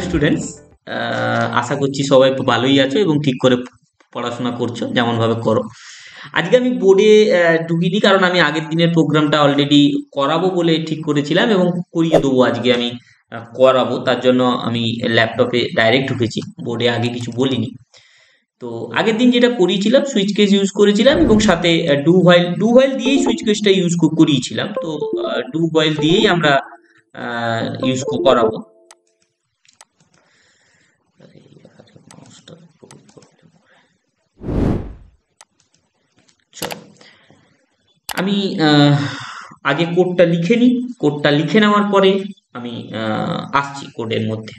Students, আশা করছি সবাই ভালোই আছো এবং ঠিক করে পড়াশোনা করছো যেমন ভাবে করো। আজকে আমি বোর্ডে ঢুকিনি, কারণ আমি আগের দিনের প্রোগ্রামটা অলরেডি করাবো বলে ঠিক করেছিলাম এবং করিয়ে দেবো। আজকে আমি করাবো, তার জন্য আমি ল্যাপটপে ডাইরেক্ট ঢুকেছি, বোর্ডে আগে কিছু বলিনি। তো আগের দিন যেটা করিয়েছিলাম, সুইচ কেস ইউজ করেছিলাম এবং সাথে ডু হোয়াইল দিয়েই সুইচ কেসটা ইউজ করিয়েছিলাম। তো ডু হোয়াইল দিয়েই আমরা ইউজ করাবো। চলো, আমি আগে কোডটা লিখে নিই। কোডটা লিখে নেওয়ার পরে আমি আসছি কোডের মধ্যে।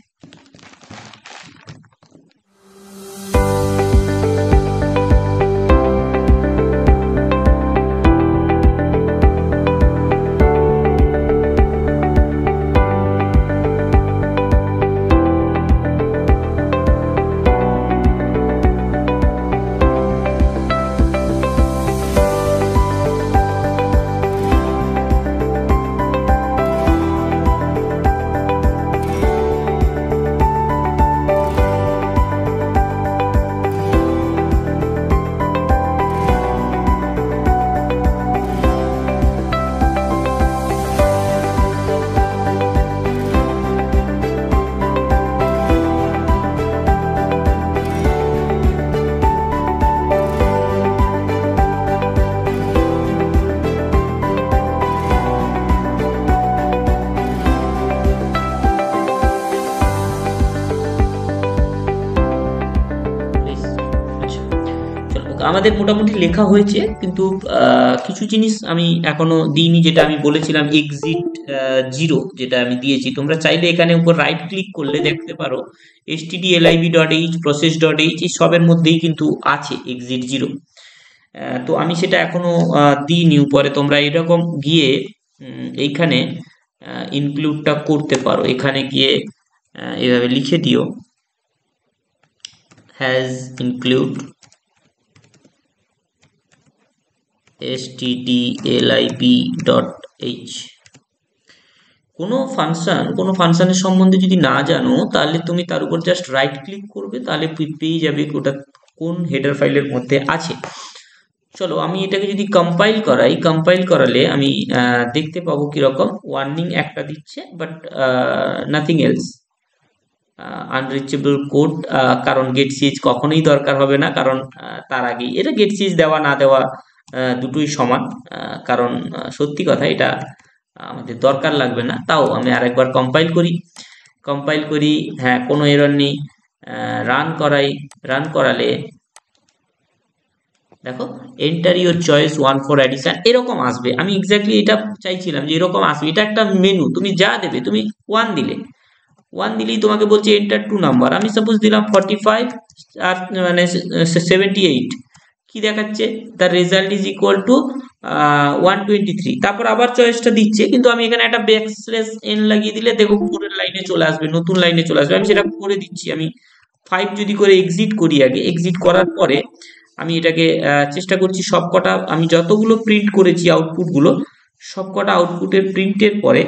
আমাদের মোটামুটি লেখা হয়েছে, কিন্তু কিছু জিনিস আমি এখনো দিইনি, যেটা আমি বলেছিলাম এক্সিট 0 যেটা আমি দিয়েছি। তোমরা চাইলে এখানে উপর রাইট ক্লিক করলে দেখতে পারো stdlib.h process.h এই সবের মধ্যেই কিন্তু আছে এক্সিট 0। তো আমি সেটা এখনো দিইনি উপরে। তোমরা এরকম গিয়ে এইখানে ইনক্লুডটা করতে পারো, এখানে গিয়ে এভাবে লিখে দিও হ্যাজ ইনক্লুড stdlib.h। কোনো ফাংশনের সম্বন্ধে যদি না জানো, তাহলে তুমি তার উপর জাস্ট রাইট ক্লিক করবে, তাহলে পেয়ে যাবে ওটা কোন হেডার ফাইলের মধ্যে আছে। চলো, আমি এটাকে যদি কম্পাইল করালে আমি দেখতে পাবো কিরকম ওয়ার্নিং একটা দিচ্ছে, but nothing else. Unreachable code, কারণ গেট সিএইচ কখনোই দরকার হবে না, কারণ তার আগেই এটা গেট সিএইচ দেওয়া না দেওয়া দুটোই সমান। কারণ সত্যি কথা, এটা আমাদের দরকার লাগবে না। তাও আমি আরেকবার কম্পাইল করি। হ্যাঁ, কোনো এরর নেই। রান করালে দেখো enter your choice 1 for addition এরকম আসবে। আমি এক্স্যাক্টলি এটা চাইছিলাম যে এরকম আসবে। এটা একটা মেনু, তুমি যা দেবে, তুমি 1 দিলেই তোমাকে বলছে এন্টার 2 নাম্বার। আমি সাপোজ দিলাম 45 আর মানে 78, কি দেখাচ্ছে? The result is equal to 123। তারপর আবার চয়েসটা দিচ্ছে, কিন্তু আমি এখানে একটা ব্যাকস্ল্যাশ এন লাগিয়ে দিলে দেখো পরের লাইনে চলে আসবে, নতুন লাইনে চলে আসবে। আমি সেটা করে দিচ্ছি। আমি 5 যদি করে এক্সিট করি, আগে এক্সিট করার পরে আমি এটাকে চেষ্টা করছি সবকটা, আমি যতগুলো প্রিন্ট করেছি আউটপুটগুলো, সবকটা আউটপুটের প্রিন্টের পরে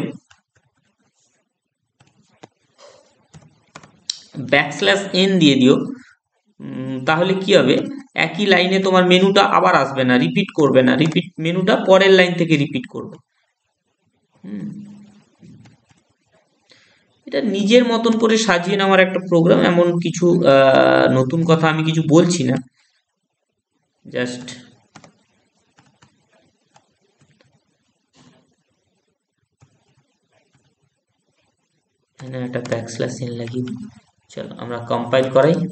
ব্যাকস্ল্যাশ এন দিয়ে দিও। তাহলে কি হবে, একই লাইনে তোমার মেনুটা আবার আসবে না, রিপিট করবে না, মেনুটা পরের লাইন থেকে রিপিট করবে। এটা নিজের মতন করে সাজিয়ে নেওয়ার একটা প্রোগ্রাম, এমন কিছু নতুন কথা আমি কিছু বলছি না, জাস্ট এখানে একটা ব্যাকস্ল্যাশ এন লাগিয়ে দিই। চলো আমরা compile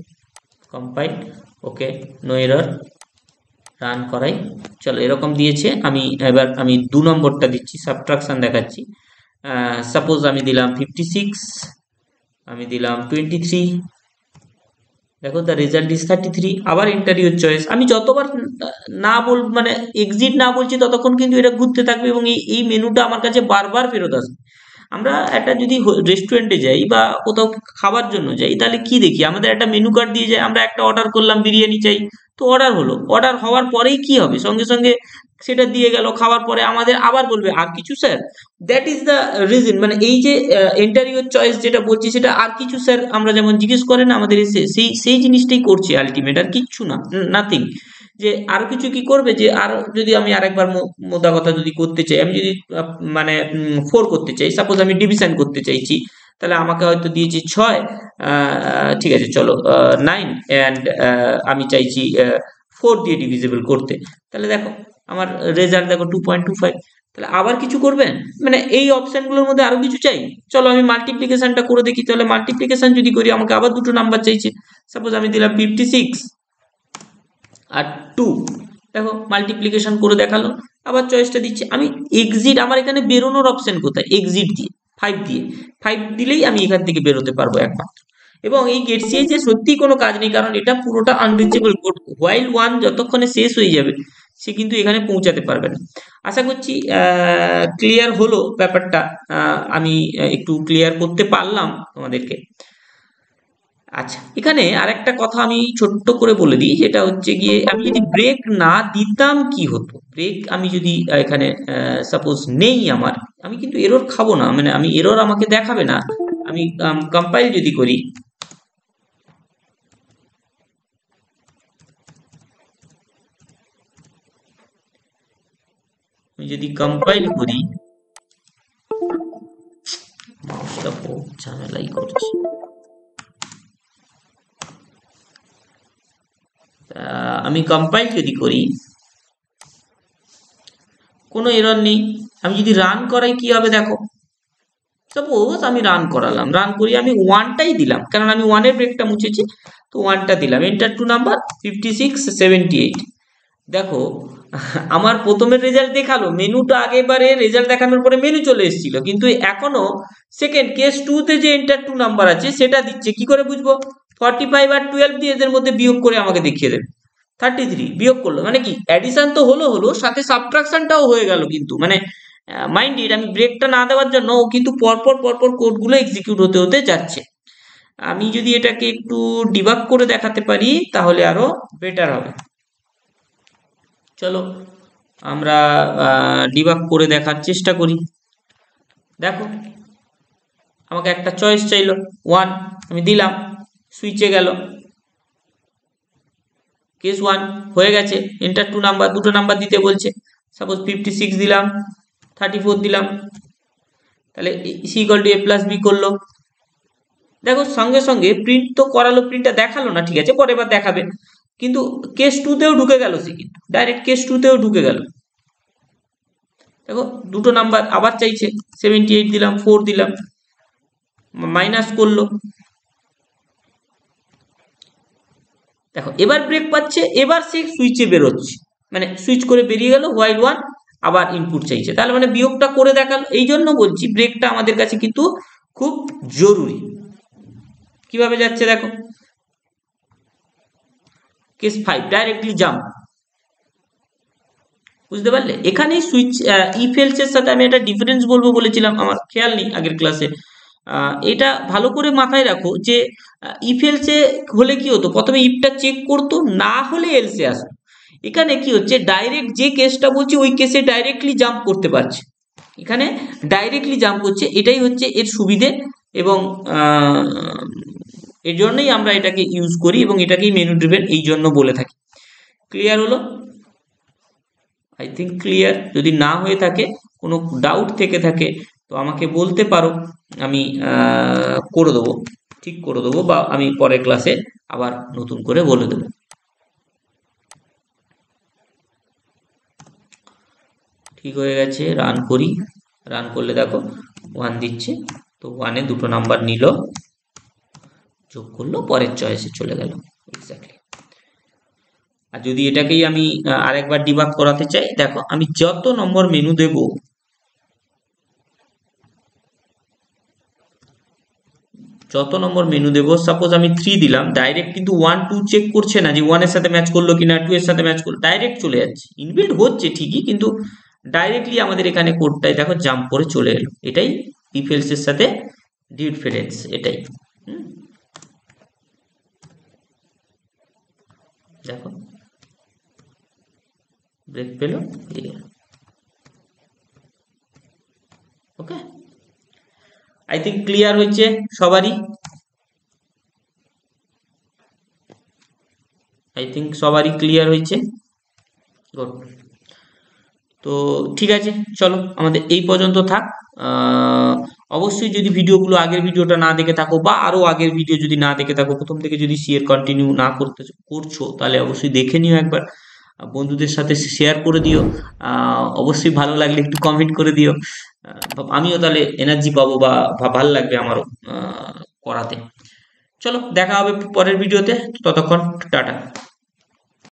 okay, no error, run করাই। চলো, এরকম দিয়েছে। এবার আমি 2 নম্বরটা দিচ্ছি, সাবট্রাকশন দেখাচ্ছি। সাপোজ আমি দিলাম 56, আমি দিলাম 23, দেখো দ্য রেজাল্ট ইজ 33। আবার এন্টার ইউর চয়েস। আমি যতবার মানে এক্সিট না বলছি, ততক্ষণ কিন্তু এটা ঘুরতে থাকবে এবং এই মেনুটা আমার কাছে বারবার ফেরত আসবে। আমরা একটা যদি রেস্টুরেন্টে যাই বা কোথাও খাবার জন্য যাই, তাহলে কি দেখি, আমাদের একটা মেনু কার্ড দিয়ে যায়। আমরা একটা অর্ডার করলাম, বিরিয়ানি চাই, তো অর্ডার হলো। অর্ডার হওয়ার পরেই কি হবে, সঙ্গে সঙ্গে সেটা দিয়ে গেল, খাওয়ার পরে আমাদের আবার বলবে আর কিছু sir. That is the reason, মানে এই যে এন্টার ইউর চয়েস যেটা বলছি সেটা আর কিছু স্যার আমরা যেমন জিজ্ঞেস করে না আমাদের এসে, সেই সেই জিনিসটাই করছে আলটিমেট, আর কিচ্ছু না, নাথিং। যে আরো কিছু কি করবে, যে আর যদি আমি আরেকবার মোদ্দা কথা যদি করতে চাই, আমি যদি মানে 4 করতে চাই, সাপোজ আমি ডিভিশন করতে চাইছি, তাহলে আমাকে হয়তো দিয়েছি 6, ঠিক আছে চলো 9, অ্যান্ড আমি চাইছি 4 দিয়ে ডিভিজিবল করতে, তাহলে দেখো আমার রেজাল্ট দেখো 2.25। তাহলে আবার কিছু করবেন, মানে এই অপশনগুলোর মধ্যে আরো কিছু চাই। চলো আমি মাল্টিপ্লিকেশনটা করে দেখি, তাহলে মাল্টিপ্লিকেশন যদি করি আমাকে আবার দুটো নাম্বার চাইছে, সাপোজ আমি দিলাম 56 আর 2, দেখো মাল্টিপ্লিকেশন করে দেখালো, আবার চয়েসটা দিচ্ছি আমি। এক্সিট, আমার এখানে বেরোনোর অপশন কোথায়, এক্সিট দিয়ে 5 দিয়ে, 5 দিলেই আমি এখান থেকে বেরোতে পারবো একমাত্র। এবং এই গেট সিএইচ এর সত্যিই কোনো কাজ নেই, কারণ এটা পুরোটা আনরিচেবল কোড, হোয়াইল 1 যতক্ষণে শেষ হয়ে যাবে সে কিন্তু এখানে পৌঁছাতে পারবে না। আশা করছি ক্লিয়ার হলো ব্যাপারটা, আমি একটু ক্লিয়ার করতে পারলাম তোমাদেরকে। আচ্ছা, এখানে আরেকটা কথা আমি ছোট্ট করে বলে দিই, যেটা হচ্ছে গিয়ে আমি যদি ব্রেক না দিতাম কি হতো, ব্রেক আমি যদি এখানে সাপোজ নেই আমার, আমি কিন্তু এরর খাবো না, মানে আমি এরর আমাকে দেখাবে না। আমি কম্পাইল যদি করি, আমি যদি কম্পাইল করি, মাউসটা খুব ঝামেলাই করছে। আমি কম্পাইল যদি করি, কোনো এরর নেই। আমি যদি রান করাই কি হবে দেখো, সাপোজ আমি রান করালাম, রান করি আমি 1টাই দিলাম, কারণ আমি 1-এর ব্রেকটা মুছেছি, তো 1টা দিলাম, এন্টার টু নাম্বার 5678। দেখো আমার প্রথমের রেজাল্ট দেখালো, মেনুটা আগেবারে রেজাল্ট দেখানোর পরে মেনু চলে এসেছিল, কিন্তু এখনো সেকেন্ড কেস 2তে যে এন্টার টু নাম্বার আছে সেটা দিচ্ছে। কি করে বুঝবো? 45 আর 12 দিয়ে এদের মধ্যে বিয়োগ করে আমাকে দেখিয়ে দেবে। 33 বিয়োগ করলো মানে কি, অ্যাডিশন তো হলো হলো, সাথে সাবট্রাকশনটাও হয়ে গেল, কিন্তু মানে মাইন্ড ইট, আমি ব্রেকটা না দেওয়ার জন্য ও কিন্তু পরপর পরপর কোডগুলো এক্সিকিউট হতে হতে যাচ্ছে। আমি যদি এটাকে একটু ডিবাগ করে দেখাতে পারি তাহলে আরো বেটার হবে। চলো আমরা ডিবাগ করে দেখার চেষ্টা করি। দেখো আমাকে একটা চয়েস চাইলো 1, আমি দিলাম, সুইচে গেল, কেস 1 হয়ে গেছে, এন্টার টু নাম্বার, দুটো নাম্বার দিতে বলছে, সাপোজ 56 দিলাম, 34 দিলাম, তাহলে C equal to A plus B করলো। দেখো সঙ্গে সঙ্গে প্রিন্ট তো করালো, প্রিন্টটা দেখালো না, ঠিক আছে পরে বার দেখাবে, কিন্তু কেস 2তেও ঢুকে গেল, সে কিন্তু ডাইরেক্ট কেস 2তেও ঢুকে গেল। দেখো দুটো নাম্বার আবার চাইছে, 78 দিলাম, 4 দিলাম, মাইনাস করলো। দেখো এবার ব্রেক পাচ্ছে, এবার সে সুইচে বেরোচ্ছে, মানে সুইচ করে বেরিয়ে গেল, হোয়াইল 1 আবার ইনপুট চাইছে, তাহলে মানে বিয়োগটা করে দেখালো। এই জন্য বলছি ব্রেকটা আমাদের কাছে কিন্তু খুব জরুরি। কিভাবে যাচ্ছে দেখো, কেস 5 ডাইরেক্টলি জাম্প, বুঝতে পারলে? এখানে সুইচ ইফ এলস এর সাথে আমি একটা ডিফারেন্স বলবো বলেছিলাম, আমার খেয়াল নেই আগের ক্লাসে। এটা ভালো করে মাথায় রাখো যে ইফ এলসে হলে কি হতো, প্রথমে ইফটা চেক করতো, না হলে এলসে আসতো। এখানে কি হচ্ছে, ডাইরেক্ট যে কেসটা বলছি ওই কেসে ডাইরেক্টলি জাম্প করতে পারছে, এখানে ডাইরেক্টলি জাম্প করছে, এটাই হচ্ছে এর সুবিধে। এবং এর জন্যই আমরা এটাকে ইউজ করি এবং এটাকেই মেনু ড্রিভেন এই জন্য বলে থাকি। ক্লিয়ার হলো? I think clear. যদি না হয়ে থাকে, কোনো ডাউট থেকে থাকে, তো আমাকে বলতে পারো, আমি করে দেবো, ঠিক করে দেবো, বা আমি পরের ক্লাসে আবার নতুন করে বলে দেবো। ঠিক হয়ে গেছে, রান করি। রান করলে দেখো 1 দিচ্ছে, তো 1-এ দুটো নাম্বার নিল, যোগ করলো, পরের চয়েসে চলে গেল এক্স্যাক্টলি। আর যদি এটাকেই আমি আরেকবার ডিবাগ করাতে চাই, দেখো আমি যত নম্বর মেনু দেব, সাপোজ আমি 3 দিলাম, ডাইরেক্ট কিন্তু 1 2 চেক করছে না যে 1 এর সাথে ম্যাচ করলো কিনা, 2 এর সাথে ম্যাচ করলো, ডাইরেক্ট চলে যাচ্ছে, ইনবিল্ড হচ্ছে ঠিকই, কিন্তু ডাইরেক্টলি আমাদের এখানে কোডটাই দেখো জাম্প করে চলে এলো। এটাই ইফ এলস এর সাথে ডিফারেন্স, এটাই। দেখো ব্রেক পেলো, ওকে। আই থিঙ্ক ক্লিয়ার হয়েছে সবারই, আই থিঙ্ক সবারই ক্লিয়ার হয়েছে। গুড। তো ঠিক আছে, চলো আমাদের এই পর্যন্ত থাক। অবশ্যই যদি ভিডিওগুলো, আগের ভিডিওটা না দেখে থাকো বা আরো আগের ভিডিও যদি না দেখে থাকো, প্রথম থেকে যদি সিএর কন্টিনিউ না করছো, তাহলে অবশ্যই দেখে নিও একবার, বন্ধুদের সাথে শেয়ার করে দিও। অবশ্যই ভালো লাগলে একটু কমেন্ট করে দিও, আমিও তাহলে এনার্জি পাবো বা ভালো লাগবে আমারও করাতে। চলো দেখা হবে পরের ভিডিওতে, ততক্ষণ টাটা।